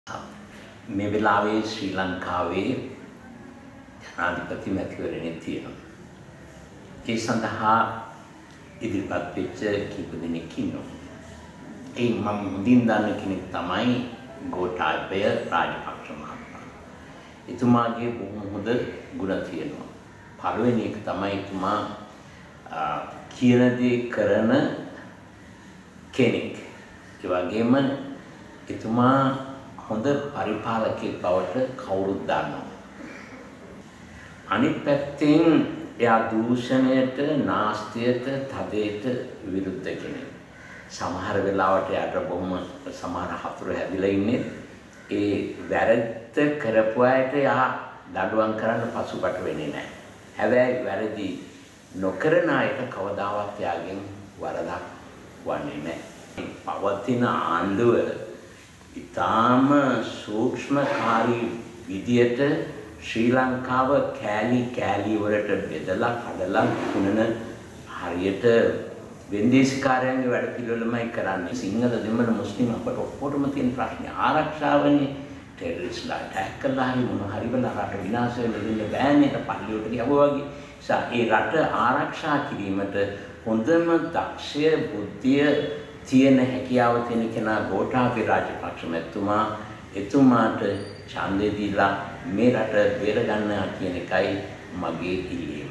මේ වෙලාවේ ශ්‍රී ලංකාවේ ජනාධිපති මැතිවරණය තියෙනවා. ඒ සඳහා ඉදිරිපත් වෙච්ච කීප දෙනෙක් ඉන්නවා. ඒ මම මුදින් දන්න කෙනෙක් තමයි ගෝඨාභය රාජපක්ෂ මහත්මයා. එතුමාගේ බොහොම හොඳ ගුණ තියෙනවා. පළවෙනි එක තමයි එතුමා කියන දේ කරන කෙනෙක්. ඒ වගේම එතුමා හොඳ පරිපාලකයෙක් බවට කවුරුත් දන්නවා. අනිත් පැත්තෙන් එයා දූෂණයට, නාස්තියට, තදයට විරුද්ධ කෙනෙක්. සමහර වෙලාවට එයාට බොහොම සමහර හතුරු හැදිලා ඉන්නේ. ඒ වැරද්ද කරපු අයට එයා දඬුවම් කරන්න පසුබට වෙන්නේ නැහැ. හැබැයි වැරදි නොකරන අයට කවදාවත් එයාගෙන් වරදක් වන්නේ නැහැ. පවතින ආණ්ඩුව ඉතාම සූක්ෂමකාරී විදියට ශ්‍රී ලංකාව කෑලි වලට බෙදලා කඩලා කුණන හරියට වෙන්දේසිකාරයන්ගේ වැඩ පිළිවෙලමයි කරන්නේ. සිංහල දෙමළ මුස්ලිම් අපට ඔක්කොටම තියෙන ප්‍රශ්නේ ආරක්ෂාවනේ. ටෙරරිස්ලා ඇටැක් කළා හරි මොන හරි වෙලා රට විනාශ වෙන්න දෙන්න බෑනේ. පල්ලියට ගියවා වගේ. ඒ රට ආරක්ෂා කිරීමට හොඳම දක්ෂය බුද්ධිය තියෙන හැකියාව තියෙන කෙනා ගෝඨාභය රාජපක්ෂ මැතිතුමා. එතුමාට ඡන්දය දීලා මේ රට බේර ගන්නවා කියන එකයි මගේ ඉල්ලීම.